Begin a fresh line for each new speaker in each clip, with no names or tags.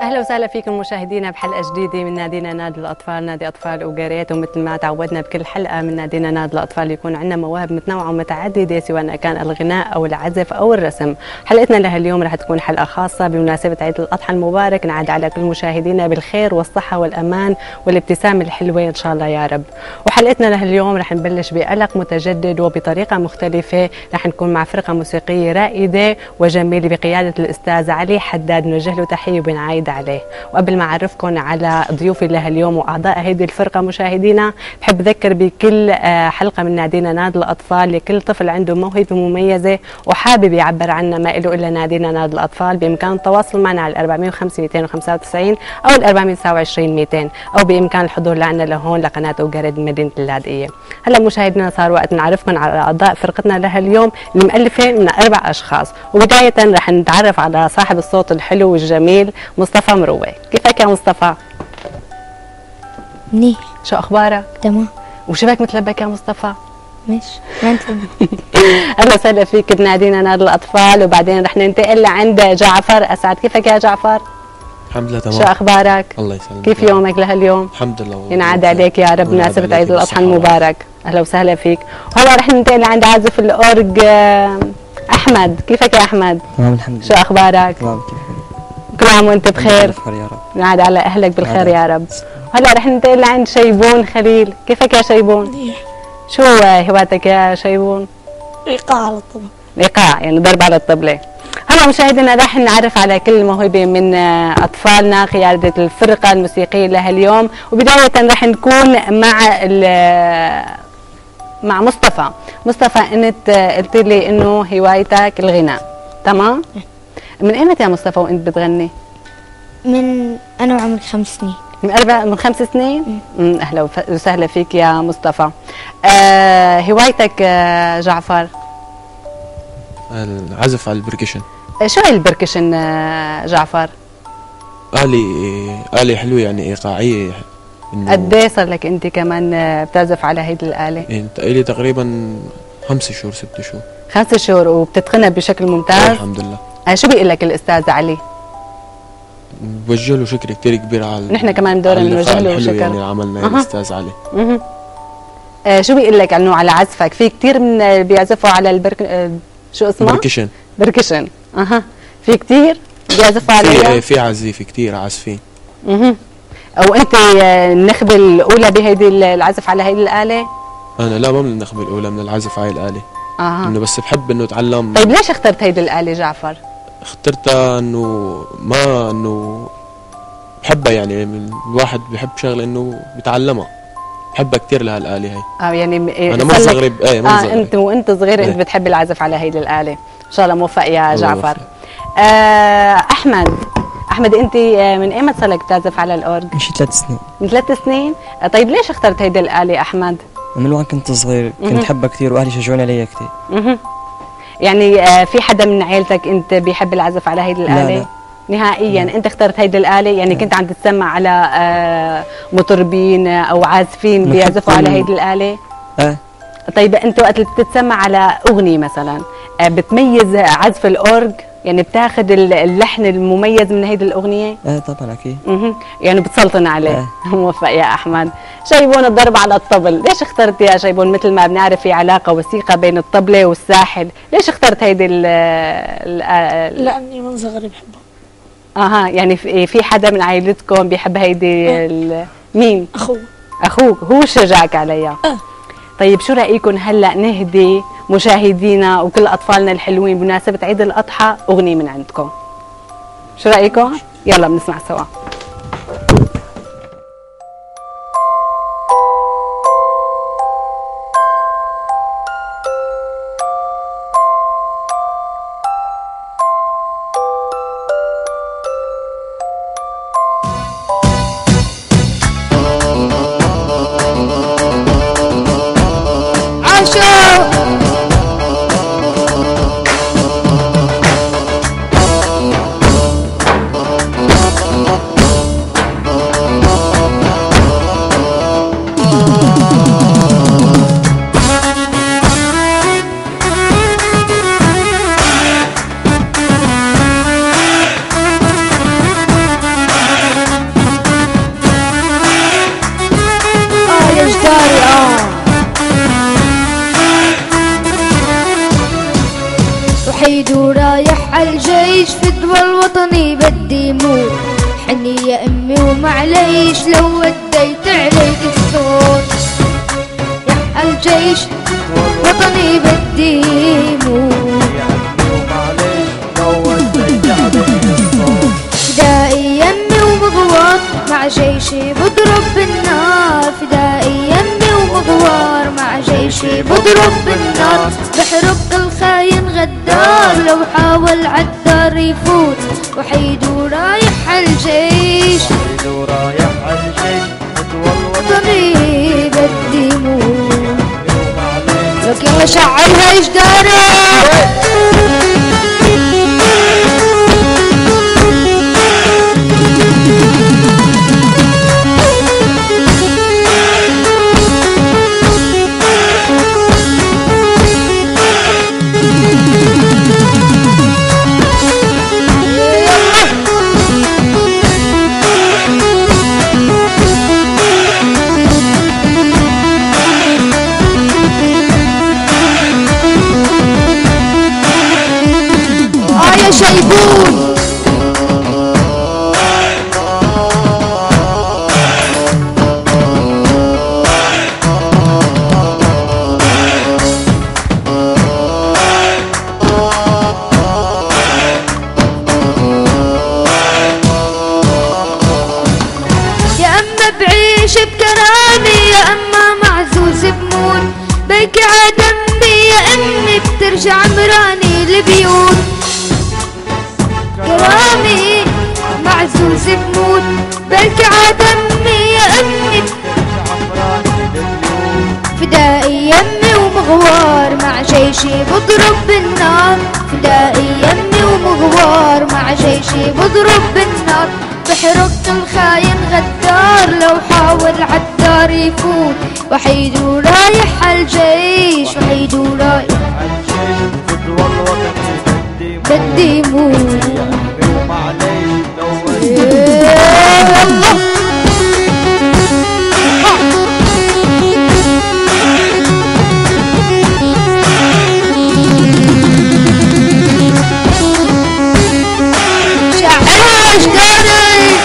اهلا وسهلا فيكم مشاهدينا بحلقه جديده من نادينا نادي الاطفال، نادي اطفال وقريت. ومثل ما تعودنا بكل حلقه من نادينا نادي الاطفال يكون عندنا مواهب متنوعه ومتعدده، سواء كان الغناء او العزف او الرسم. حلقتنا لهاليوم رح تكون حلقه خاصه بمناسبه عيد الاضحى المبارك، نعاد على كل مشاهدينا بالخير والصحه والامان والابتسامه الحلوه ان شاء الله يا رب. وحلقتنا لهاليوم رح نبلش بقلق متجدد وبطريقه مختلفه، رح نكون مع فرقه موسيقيه رائده وجميله بقياده الاستاذ علي حداد، نوجه له تحيه وبنعايد عليه. وقبل ما اعرفكم على ضيوفي لهاليوم واعضاء هيدي الفرقه مشاهدينا، بحب اذكر بكل حلقه من نادينا نادي الاطفال لكل طفل عنده موهبه مميزه وحابب يعبر عنها ما له الا نادينا نادي الاطفال، بامكان التواصل معنا على 405 295 او 429 200، او بامكان الحضور لعنا لهون لقناه وقرد مدينه اللاذقيه. هلا مشاهدينا صار وقت نعرفكم على اعضاء فرقتنا لهاليوم المؤلفه من 4 اشخاص. وبدايه رح نتعرف على صاحب الصوت الحلو والجميل مصطفى مروه. كيفك يا مصطفى؟
منيح.
شو اخبارك؟
تمام.
وشبك متلبك يا مصطفى؟
ماشي. ما انت
اهلا وسهلا فيك بنادينا نادي الاطفال. وبعدين رح ننتقل لعند جعفر اسعد. كيفك يا جعفر؟
الحمد لله تمام.
شو اخبارك؟
الله يسلمك.
كيف يومك لهاليوم؟
الحمد لله.
ينعاد عليك يا رب بمناسبة عيد الاضحى المبارك. اهلا وسهلا فيك. وهلا رح ننتقل لعند عازف الاورج احمد. كيفك يا احمد؟
تمام الحمد لله.
شو اخبارك؟
تمام. كيف
كل عام وانت بخير.
بخير يا رب.
نعاد على اهلك بالخير يا رب. هلا رح ننتقل لعند شيبون خليل. كيفك يا شيبون؟
منيح.
شو هوايتك يا شيبون؟
ايقاع على الطبق.
ايقاع يعني ضرب على الطبلة. هلا مشاهدينا رح نعرف على كل موهبة من اطفالنا قيادة الفرقة الموسيقية لهاليوم. وبداية رح نكون مع مصطفى. مصطفى انت قلت لي انه هوايتك الغناء، تمام؟ من ايمتى يا مصطفى وانت بتغني؟
من انا وعمري 5 سنين.
من 5 سنين؟ اهلا وسهلا فيك يا مصطفى. هوايتك جعفر؟
العزف على البركشن.
شو هي البركشن جعفر؟
آلة حلوة يعني إيقاعية.
قد ايه صار لك انت كمان بتعزف على هيدي الآلة؟
يعني تقريبا 5 شهور 6 شهور.
5 شهور وبتتقنها بشكل ممتاز؟
الحمد لله.
شو بيقول لك الأستاذ علي؟
بوجه له شكر كثير كبير على
نحن كمان دورنا بنوجه له شكر
يعني عملنا الأستاذ علي.
شو بيقول لك انه على عزفك؟ في كثير من بيعزفوا على شو اسمه؟
بركشن.
بركشن. في كثير بيعزفوا عليها؟
في عزيف كثير عازفين.
وانت النخبه الاولى بهيدي العزف على هيدي الاله؟
انا لا، ما من النخبه الاولى من العزف على الاله. انه بس بحب انه اتعلم.
طيب ليش اخترت هيدي الاله جعفر؟
اخترتها انه بحبها، يعني الواحد بحب شغله انه بيتعلمها، بحبها كثير لهالاله هي.
يعني
انا ما صغير
انت صغير انت بتحب العزف على هيدي الاله. ان شاء الله موفق يا جعفر. احمد انت من ايمت صار لك تعزف على الاورج؟
من شي 3 سنين.
من 3 سنين؟ طيب ليش اخترت هيدي الآلة احمد؟
من وين كنت صغير كنت حبها كثير واهلي شجعوني عليها كثير.
يعني في حدا من عائلتك انت بيحب العزف على هيدي الآلة؟
لا.
نهائيا. انت اخترت هيدي الآلة يعني كنت عم تتسمع على مطربين او عازفين بيعزفوا على هيدي الآلة؟ طيب انت وقت اللي بتتسمع على اغنية مثلا بتميز عزف الاورج؟ يعني بتاخذ اللحن المميز من هيدي الاغنيه؟
طبعا اكيد.
يعني بتسلطن عليه. موفق يا احمد. شيبون الضرب على الطبل، ليش اخترت يا شيبون؟ مثل ما بنعرف في علاقه وثيقه بين الطبله والساحل، ليش اخترت هيدي
لاني من صغري بحبها.
يعني في حدا من عائلتكم بيحب هيدي مين؟ اخوك هو شجعك عليها؟ طيب شو رايكم هلا نهدي مشاهدينا وكل اطفالنا الحلوين بمناسبه عيد الاضحى اغنيه من عندكم؟ شو رايكم؟ يلا بنسمع سوا.
وحيد ورايح عالجيش فدوى الوطني بدي موت. حني يا امي ومعليش لو وديت عليك الصوت. يا عالجيش وطني بدي موت. فدائي يمي ومغوار مع جيشي بضرب بالنار. فدائي يمي ومغوار مع جيشي بضرب بالنار. بحرق الخاين غدار لو حاول عالدار يفوت. وحيد ورايح عالجيش
وحيد ورايح عالجيش
وطني بدي موت. لك يلا شعلها ايش دارك. يا شيبون يا اما بعيش بكرامي يا اما معزوز بموت. بيكي عدمي يا امي بترجع عمراني البيوت. كرامي معزوز بموت بلكي عدمي يا امي. فدائي يمي ومغوار مع جيشي بضرب بالنار. فدائي يمي ومغوار مع جيشي بضرب بالنار. بحرق الخاين غدار لو حاول عالدار يفوت. وحيد ورايح عالجيش وحيد ورايح
عالجيش فدوى الوطني
بدي موت.
ومعليش لو
شعلها ايش دارك.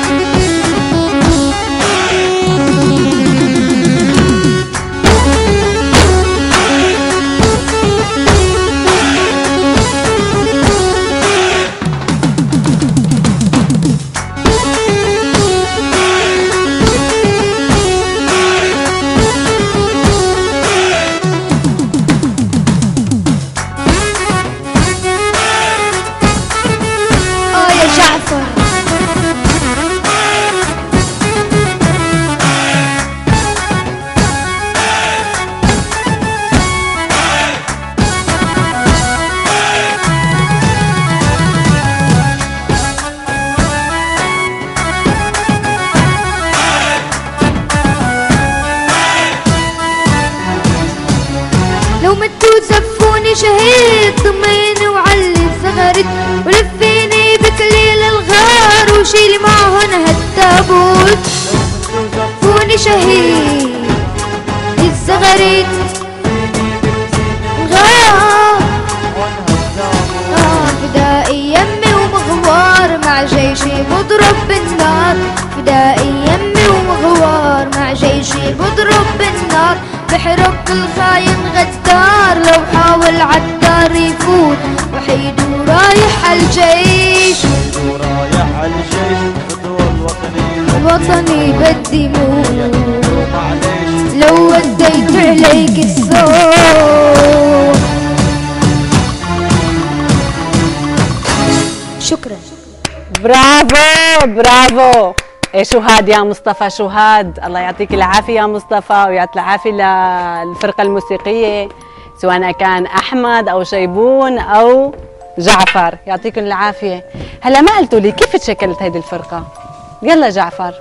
جعفر لو متوا زفوني شهيد ضميني وعلي صغرت. ولفيني بكليل الغار وشيلي معهن هالتابوت. زفوني شهيد الزغرت الغار. فدائي يمي ومغوار مع جيشي بضرب بالنار. فدائي يمي ومغوار مع جيشي بضرب بالنار. بحرق الخاين غدار لو حاول عالدار يفوت. وحيد ورايح عالجيش
ورايح عالجيش فدوى
الوطني بدي موت.
ومعليش
لو وديت عليك الصوت. شكرا.
برافو برافو. إيه شو هاد يا مصطفى، شو هاد. الله يعطيك العافية يا مصطفى ويعطي العافية للفرقة الموسيقية سواء كان أحمد أو شيبون أو جعفر، يعطيكم العافية. هلا ما قلتوا لي كيف تشكلت هيدي الفرقة؟ يلا جعفر.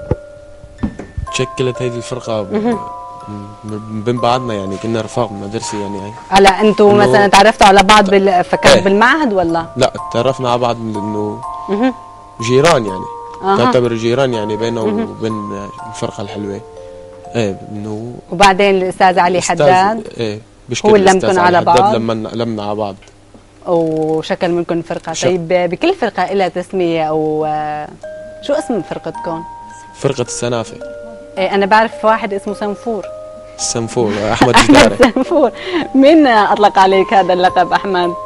تشكلت هيدي الفرقة بين بعضنا، يعني كنا رفاق بالمدرسة يعني.
هلا انتم مثلا تعرفتوا على بعض فكان بالمعهد ولا؟
لا تعرفنا على بعض انه جيران يعني. تعتبر جيران يعني بينه وبين الفرقة الحلوة. ايه انه
وبعدين الاستاذ علي حداد
ايه
هو اللي لمكن على بعض.
لمنا على بعض.
وشكل منكم فرقه. طيب بكل فرقه لها تسميه او شو اسم فرقتكم؟
فرقة السنافة.
إيه انا بعرف واحد اسمه سنفور.
السنفور أحمد
احمد
جداري.
سنفور. مين اطلق عليك هذا اللقب احمد؟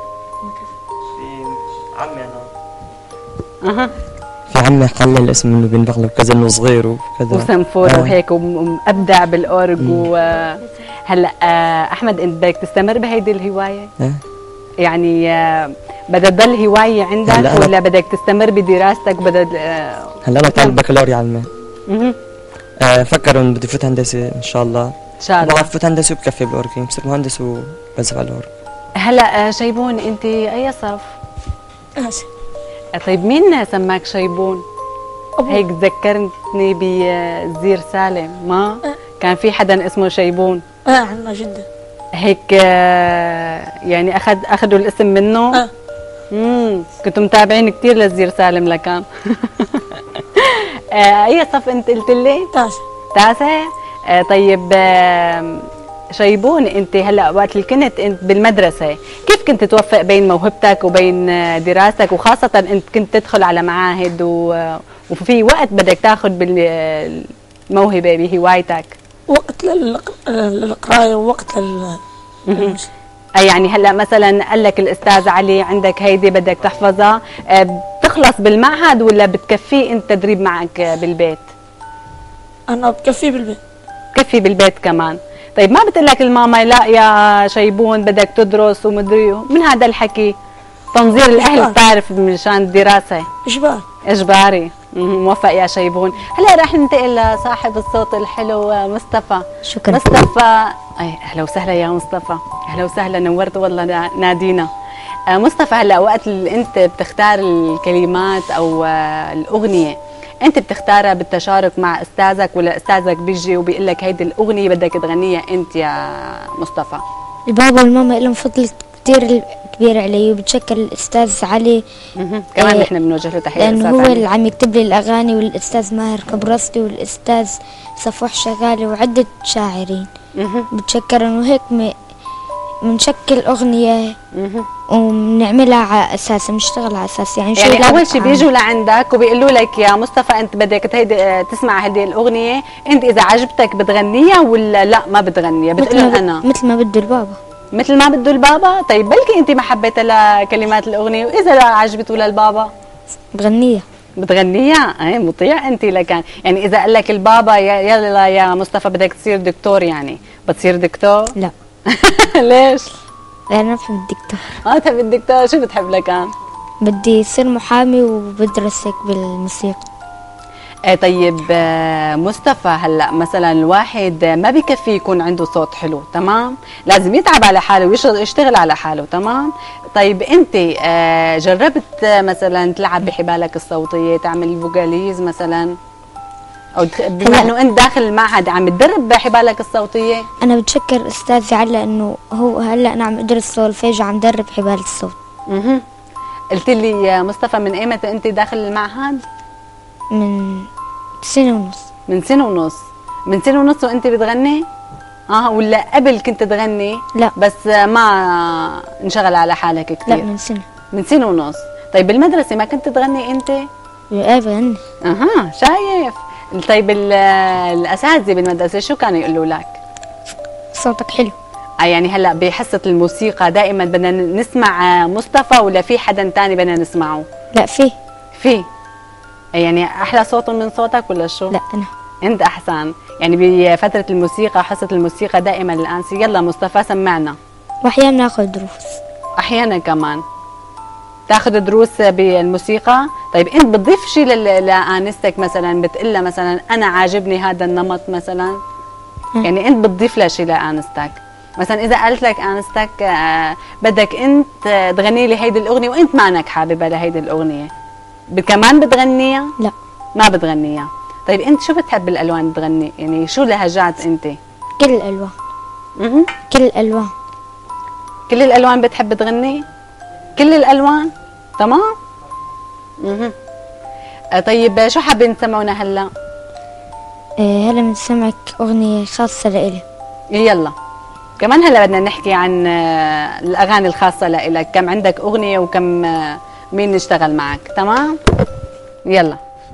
عمي انا.
اها.
في عمي حل الاسم انه بينبغ له كذا انه صغير وكذا.
وسنفور وهيك ومبدع بالأورج هلا احمد انت بدك تستمر بهيدي الهوايه؟ يعني بدها تضل هوايه عندك ولا بدك تستمر بدراستك
هلا انا طالب بكالوريا علمي. فكر انه بدي فوت هندسه ان شاء الله.
ان شاء الله.
بعرف فوت هندسه وبكفي بالاورج، بصير مهندس وبنزف على الاورج.
هلا شيبون انت اي صف؟ طيب مين سماك شيبون؟ هيك ذكرتني بزير سالم، ما؟ كان في حدا اسمه شيبون؟
عنا جدا.
هيك يعني اخذوا الاسم منه؟ كنتوا متابعين كثير لزير سالم لكان. اي صف انت قلت لي؟ تاسع. طيب شيبون انت هلا وقت اللي كنت انت بالمدرسه كيف كنت توفق بين موهبتك وبين دراستك، وخاصه انت كنت تدخل على معاهد وفي وقت بدك تاخذ بالموهبه بهوايتك؟
وقت للقرايه ووقت
يعني هلا مثلا قال لك الاستاذ علي عندك هيدي بدك تحفظها، بتخلص بالمعهد ولا بتكفيه انت تدريب معك بالبيت؟
انا بكفي بالبيت.
بكفي بالبيت كمان. طيب ما بتقول لك الماما لا يا شيبون بدك تدرس ومدري من هذا الحكي؟ تنظير الاهل بتعرف مشان الدراسه اجباري. موفق يا شيبون. هلا رح ننتقل لصاحب الصوت الحلو مصطفى.
شكرا.
مصطفى اهلا وسهلا يا مصطفى. اهلا وسهلا، نورت والله نادينا. مصطفى هلا وقت اللي انت بتختار الكلمات او الاغنيه انت بتختارها بالتشارك مع استاذك ولا استاذك بيجي وبيقول لك هيدي الاغنيه بدك تغنيها انت يا مصطفى؟
البابا والماما لهم فضل كثير كبير علي، وبتشكر الاستاذ علي
كمان نحن بنوجه له تحيه
لانه هو اللي عم يكتب لي الاغاني، والاستاذ ماهر كبرستي والاستاذ صفوح شغالي وعده شاعرين. بتشكرهم وهيك بنشكل اغنيه وبنعملها على اساس بنشتغل على اساس
يعني اول شيء بيجوا لعندك وبيقولوا لك يا مصطفى انت بدك تسمع هذه الاغنيه، انت اذا عجبتك بتغنيها ولا لا ما بتغنيها؟ بتقول انا
مثل ما بده البابا.
مثل ما بده البابا. طيب بلكي انت ما حبيتها لكلمات الاغنيه، واذا لا عجبته للبابا بتغنيها. اي مطيع انت لكان. يعني اذا قال لك البابا يلا يا مصطفى بدك تصير دكتور، يعني بتصير دكتور؟
لا.
ليش؟
لأن بحب الدكتور.
تحب الدكتور. شو بتحب لكان؟
بدي أصير محامي وبدرس هيك بالموسيقى.
طيب مصطفى هلا مثلا الواحد ما بكفي يكون عنده صوت حلو، تمام؟ لازم يتعب على حاله ويشتغل على حاله، تمام؟ طيب انت جربت مثلا تلعب بحبالك الصوتيه، تعمل فوكاليز مثلا؟ او بما انه انت داخل المعهد عم تدرب حبالك الصوتيه؟
انا بتشكر استاذي على انه هو هلا انا عم ادرس سولفيج وعم درب حبال الصوت.
قلت لي يا مصطفى من ايمتى انت داخل المعهد؟
من سنه ونص.
من سنه ونص. من سنه ونص وانت بتغني؟ ولا قبل كنت تغني؟
لا
بس ما انشغل على حالك كثير.
لا من سنه.
من سنه ونص. طيب بالمدرسه ما كنت تغني انت؟
ايه بغني.
شايف. طيب الاساتذه بالمدرسه شو كانوا يقولوا لك؟
صوتك حلو.
يعني هلا بحصه الموسيقى دائما بدنا نسمع مصطفى ولا في حدا ثاني بدنا نسمعه؟
لا في
يعني احلى صوت من صوتك ولا شو؟
لا
انت احسن. يعني بفتره الموسيقى حصه الموسيقى دائما الانسه يلا مصطفى سمعنا.
واحيانا ناخذ دروس.
احيانا كمان تاخذ دروس بالموسيقى. طيب انت بتضيف شيء لانستك مثلا؟ بتقول لها مثلا انا عاجبني هذا النمط مثلا؟ يعني انت بتضيف لها شيء لانستك؟ مثلا اذا قالت لك انستك بدك انت تغني لي هيدي الاغنيه وانت مانك حاببه لهيدي الاغنيه، كمان بتغنيها؟
لا
ما بتغنيها. طيب انت شو بتحب بالالوان تغني؟ يعني شو لهجات انت؟
كل الالوان. كل الالوان.
كل الالوان بتحب تغني؟ كل الالوان؟ تمام؟ طيب شو حابين تسمعونا هلا؟
هلا بنسمعك اغنيه خاصه لإلي.
يلا
كمان هلا بدنا نحكي عن الاغاني الخاصه لإلك، كم عندك اغنيه وكم مين اشتغل معك؟ تمام، يلا.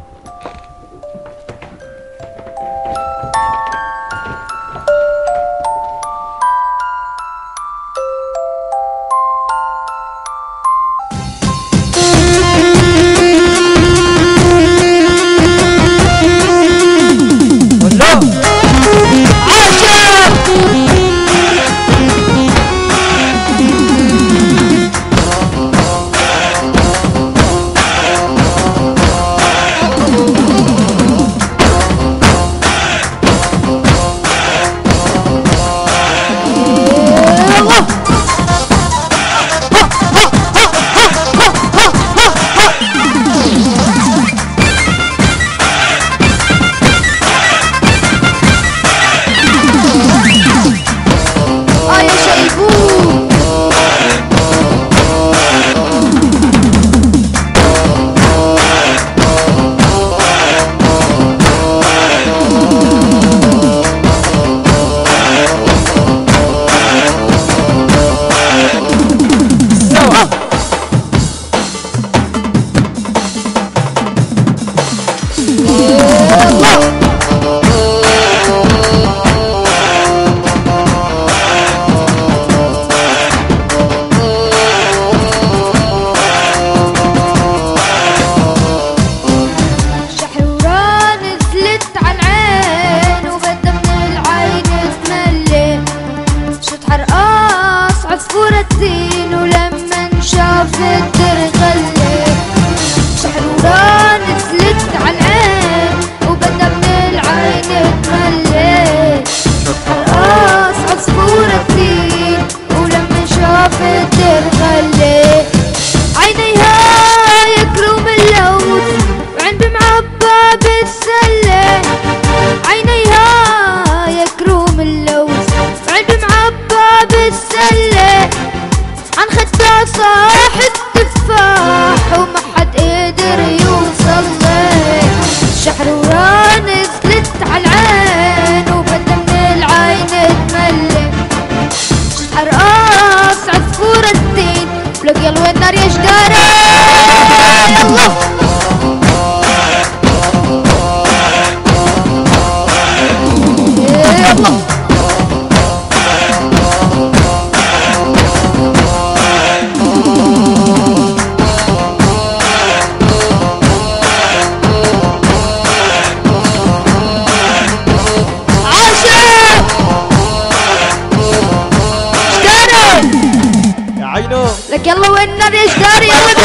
لك يلا والنبي ايش داري يلا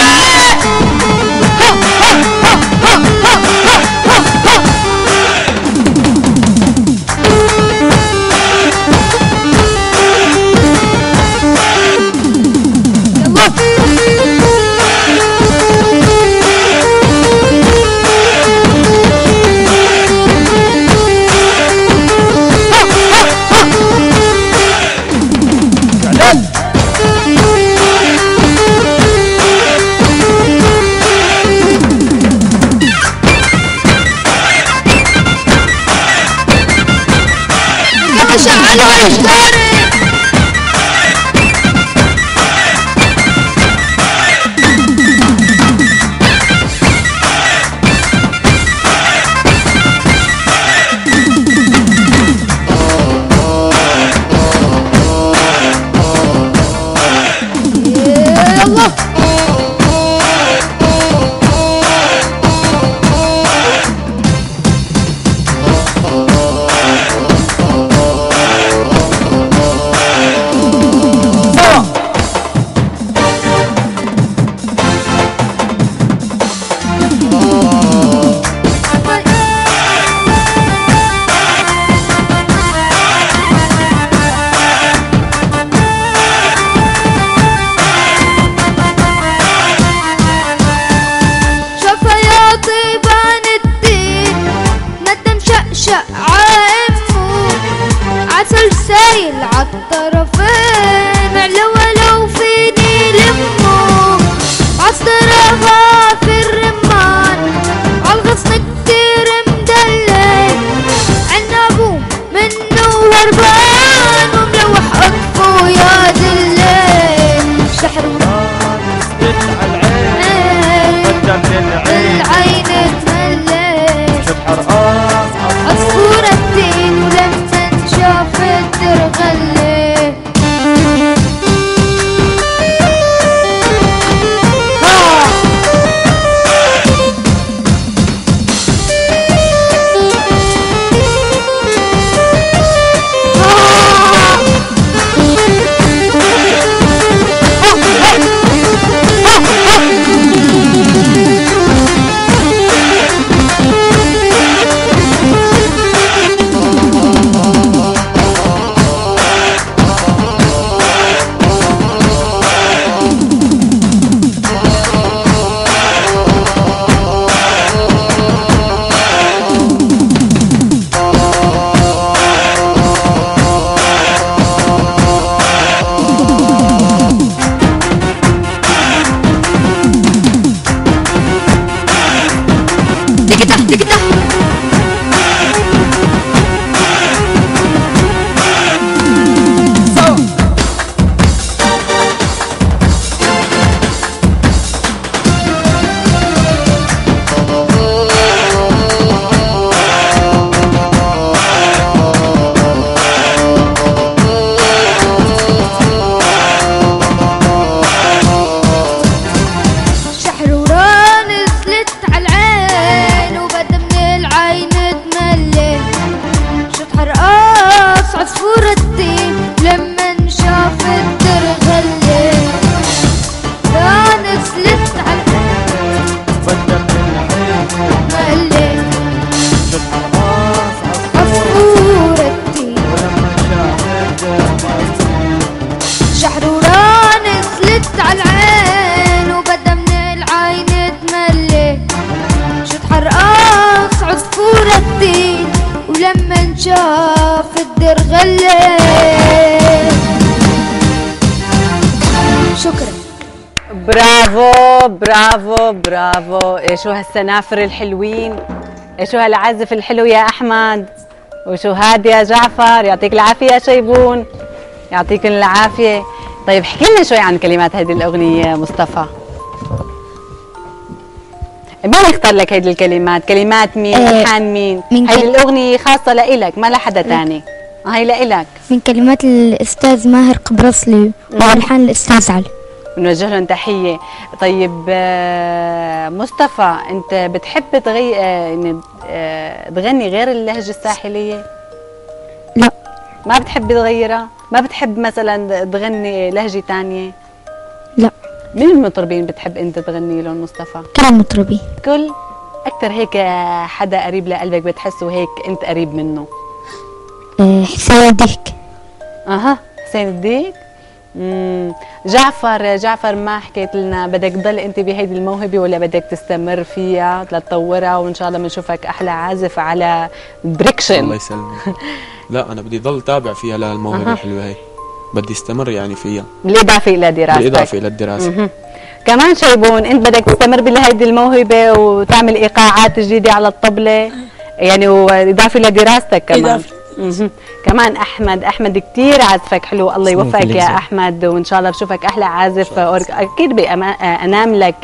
شعلوا ايش داري شكرا.
برافو برافو برافو. شو هالسنافر الحلوين، شو هالعزف الحلو يا احمد، وشو هادي يا جعفر. يعطيك العافيه يا شيبون، يعطيكم العافيه. طيب احكي لنا شوي عن كلمات هذه الاغنيه مصطفى. مين اختار لك هيدي الكلمات؟ كلمات مين؟ الحان مين؟ هيدي الاغنيه خاصه لإلك ما لحدا ثاني. هي لإلك
من كلمات الأستاذ ماهر قبرصلي وألحان الأستاذ علي.
بنوجه لهم تحيه. طيب مصطفى، انت بتحب تغني غير اللهجه الساحليه؟
لا.
ما بتحب تغيرها؟ ما بتحب مثلا تغني لهجه ثانيه؟
لا.
مين المطربين بتحب انت تغني لهم مصطفى؟
كل المطربين.
كل اكثر هيك حدا قريب لقلبك بتحسه هيك انت قريب منه؟
حسين الديك.
حسين الديك. جعفر ما حكيت لنا، بدك تضل انت بهيدي الموهبه ولا بدك تستمر فيها لتطورها وان شاء الله بنشوفك احلى عازف على بريكشن؟
الله يسلمك. لا انا بدي ضل تابع فيها للموهبه الحلوه هي، بدي استمر يعني فيها
بالاضافه الى دراستك.
بالاضافه الى الدراسه.
كمان شيبون، انت بدك تستمر بهيدي الموهبه وتعمل ايقاعات جديده على الطبله يعني، واضافه لدراستك كمان. كمان احمد كثير عازفك حلو، الله يوفقك يا احمد، وان شاء الله بشوفك احلى عازف اورج. اكيد بانام لك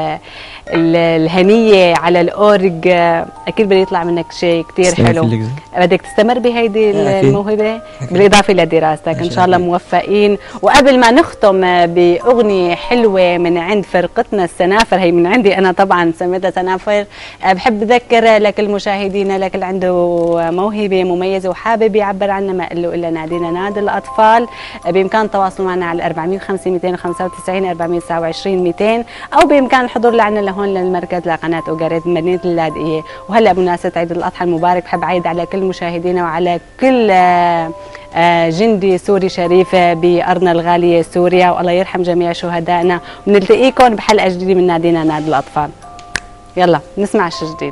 الهنيه على الاورج، اكيد بيطلع منك شيء كثير حلو. بدك تستمر بهيدي الموهبه بالاضافه لدراستك. ان شاء الله موفقين. وقبل ما نختم باغنيه حلوه من عند فرقتنا السنافر، هي من عندي انا طبعا سميتها سنافر، بحب اذكر لك المشاهدين لك اللي عنده موهبه مميزه وحابب يعبر عنها ما له الا نادينا نادي الاطفال. بامكان التواصل معنا على 405 295 429 200، او بامكان الحضور لعنا لهون للمركز لقناه اوغاريت بمدينه اللاذقيه. وهلا بمناسبه عيد الاضحى المبارك بحب عيد على كل مشاهدينا وعلى كل جندي سوري شريف بارضنا الغاليه سوريا، والله يرحم جميع شهدائنا. ونلتقيكم بحلقه جديده من نادينا نادي الاطفال. يلا نسمع شي جديد.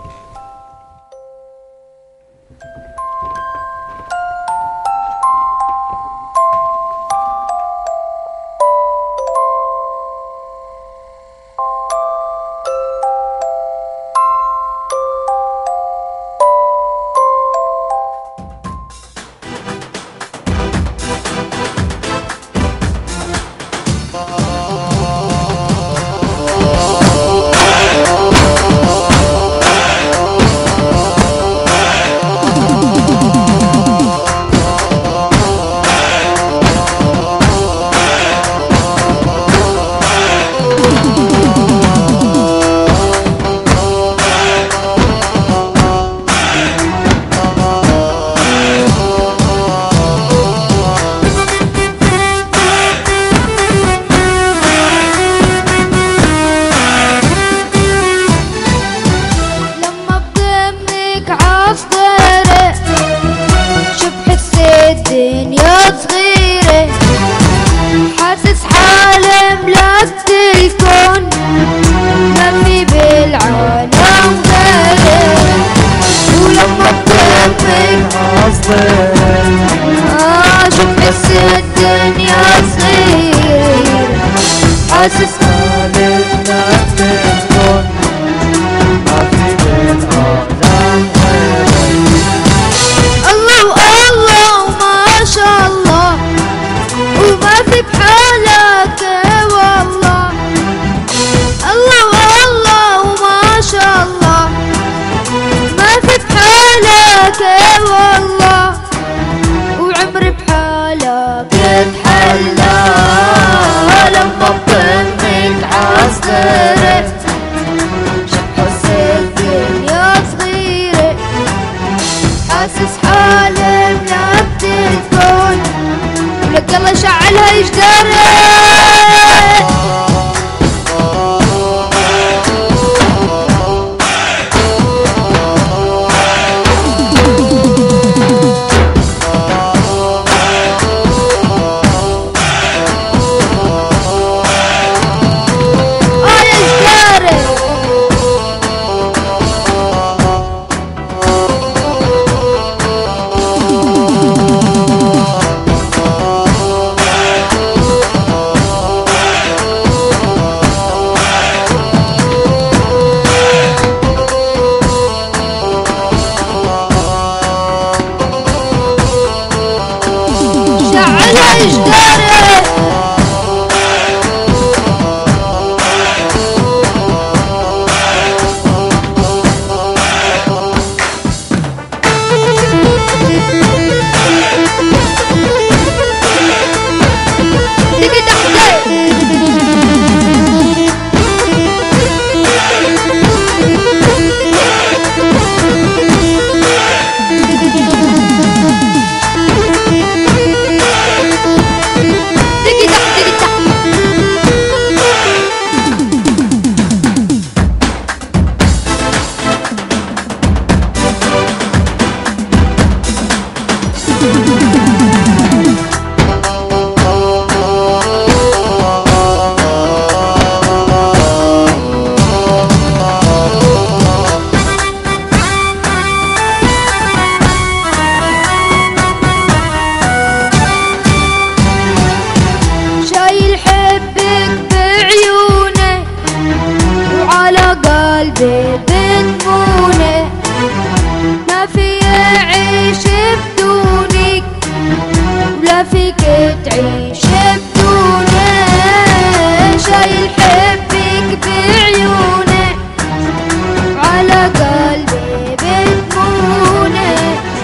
يحبك بعيونه على قلبي بتمونه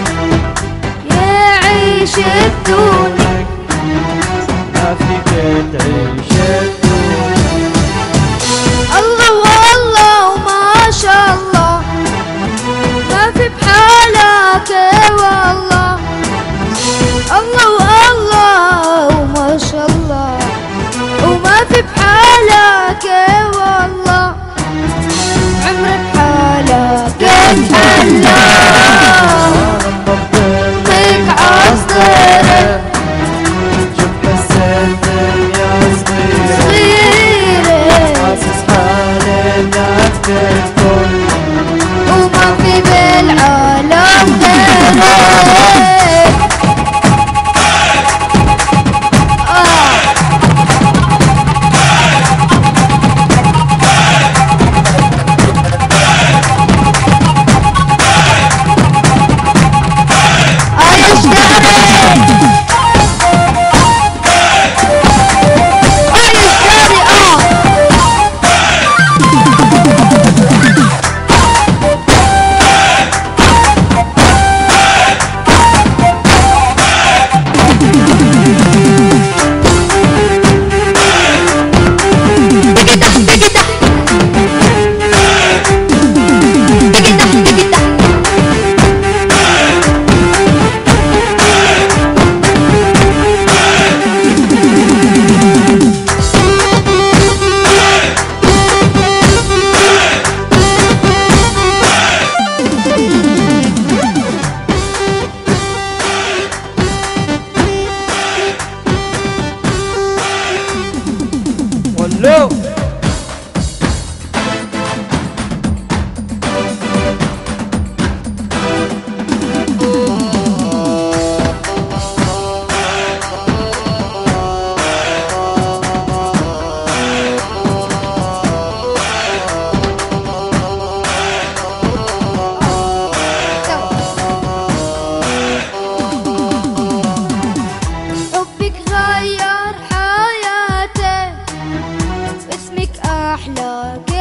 يعيش الدنيا
ما فيك تعيش الدنيا.
الله والله وما شاء الله ما في بحالك والله. الله والله وما شاء الله وما في بحالك والله. عمرك حالك اتحلى طيق عصدرك
شوف حسيت يا صغيرة حاسس حالي انك تكون
وما في بالعالم غيرك.
ولو
حبك غير حياتي باسمك أحلى